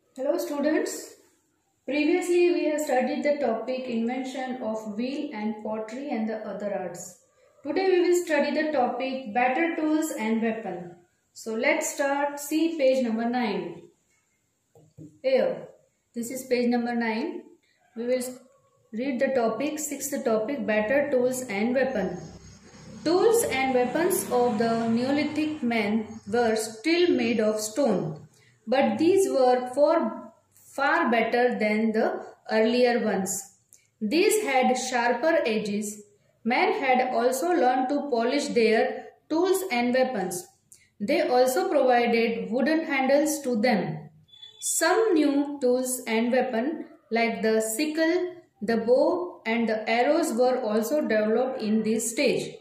Hello students. Previously we have studied the topic invention of wheel and pottery and the other arts. Today we will study the topic battle tools and weapon. So let's start. See page number 9. Here, this is page number 9. We will read the topic, sixth topic, battle tools and weapon. Tools and weapons of the Neolithic men were still made of stone, but these were far better than the earlier ones. These had sharper edges. Men had also learned to polish their tools and weapons. They also provided wooden handles to them. Some new tools and weapons like the sickle, the bow and the arrows were also developed in this age.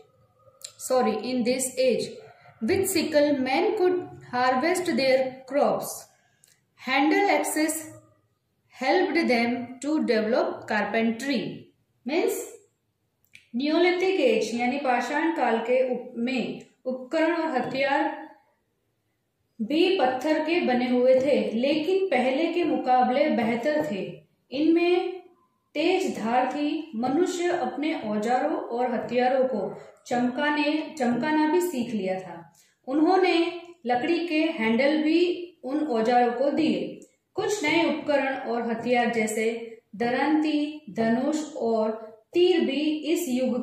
With sickle, men could harvest their crops. Handle axes helped them to develop carpentry. Means Neolithic age यानी पाषाण काल के में उपकरण और हथियार भी पत्थर के बने हुए थे, लेकिन पहले के मुकाबले बेहतर थे। इनमें तेज धार थी। मनुष्य अपने औजारों और हथियारों को चमकाना भी सीख लिया था। उन्होंने लकड़ी के हैंडल भी उन औजारों को दिए। कुछ नए उपकरण और हथियार जैसे दरांती, धनुष और तीर भी इस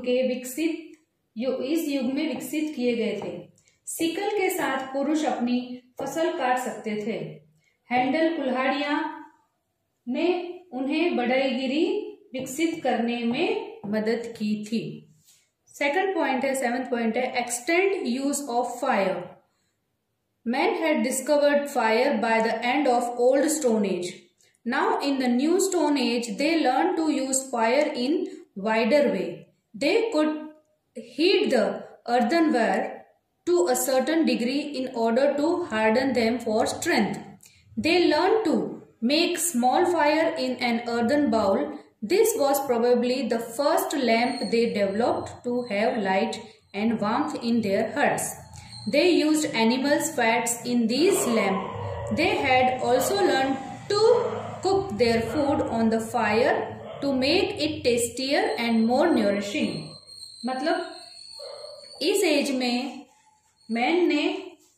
युग में विकसित किए गए थे। सिकल के साथ पुरुष अपनी फसल काट सकते थे। हैंडल कुल्हाड़ियां ने उन्हें बढ़ईगिरी विकसित करने में मदद की थी। सेवेंथ पॉइंट है extend use of fire. Men had discovered fire by the end of old Stone Age. Now in the new Stone Age, they learned to use fire in wider way. They could heat the earthenware to a certain degree in order to harden them for strength. They learned to make small fire in an earthen bowl. This was probably the first lamp they developed to have light and warmth in their huts. They used animals' fats in these lamps. They had also learned to cook their food on the fire to make it tastier and more nourishing. मतलब इस as में man ने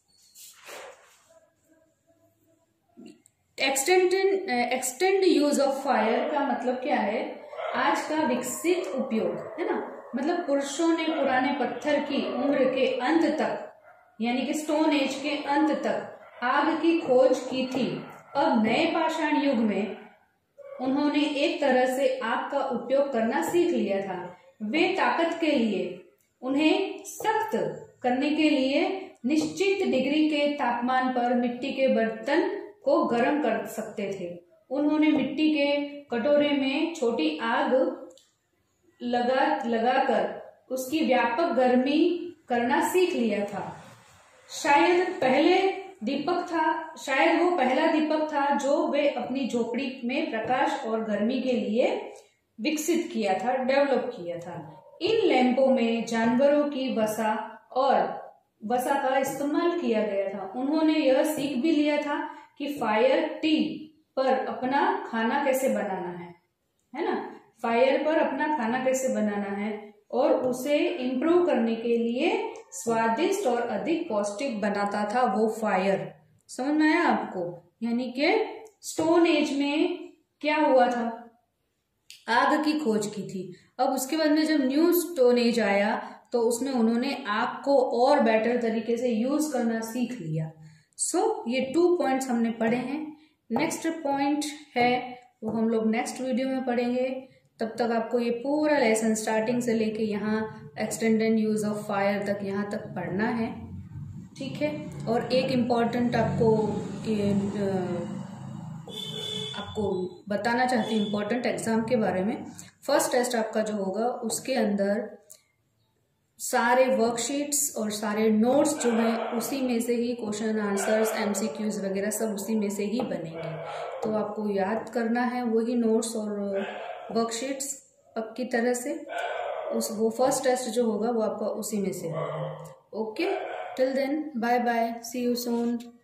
extend use of fire का मतलब क्या है? आज का विकसित उपयोग, है ना। मतलब पुरुषों ने पुराने पत्थर की उम्र के अंत तक यानी कि स्टोन एज के अंत तक आग की खोज की थी। अब नए पाषाण युग में उन्होंने एक तरह से आग का उपयोग करना सीख लिया था। वे ताकत के लिए उन्हें सख्त करने के लिए निश्चित डिग्री के तापमान पर मिट्टी के बर्तन को गर्म कर सकते थे। उन्होंने मिट्टी के कटोरे में छोटी आग लगाकर उसकी व्यापक गर्मी करना सीख लिया था। शायद वो पहला दीपक था जो वे अपनी झोपड़ी में प्रकाश और गर्मी के लिए विकसित किया था, डेवलप किया था। इन लैंपों में जानवरों की वसा का इस्तेमाल किया गया था। उन्होंने यह सीख भी लिया था कि फायर टी पर अपना खाना कैसे बनाना है ना। फायर पर अपना खाना कैसे बनाना है और उसे इम्प्रूव करने के लिए स्वादिष्ट और अधिक पौष्टिक बनाता था वो फायर। समझ में आया आपको? यानी कि स्टोन एज में क्या हुआ था? आग की खोज की थी। अब उसके बाद में जब न्यू स्टोन एज आया तो उसमें उन्होंने आग को और बेटर तरीके से यूज करना सीख लिया। ये 2 पॉइंट्स हमने पढ़े हैं। नेक्स्ट पॉइंट है वो हम लोग नेक्स्ट वीडियो में पढ़ेंगे। तब तक आपको ये पूरा लेसन स्टार्टिंग से लेके यहाँ एक्सटेंडेड यूज ऑफ फायर तक यहाँ तक पढ़ना है, ठीक है। और एक इम्पॉर्टेंट आपको बताना चाहती हूँ इम्पोर्टेंट एग्जाम के बारे में। फर्स्ट टेस्ट आपका जो होगा उसके अंदर सारे वर्कशीट्स और सारे नोट्स जो हैं उसी में से ही क्वेश्चन आंसर्स MCQs वगैरह सब उसी में से ही बनेंगे। तो आपको याद करना है वही नोट्स और वर्कशीट्स पक्की तरह से। वो फर्स्ट टेस्ट जो होगा वो आपका उसी में से होगा। Okay, till then bye bye, see you soon.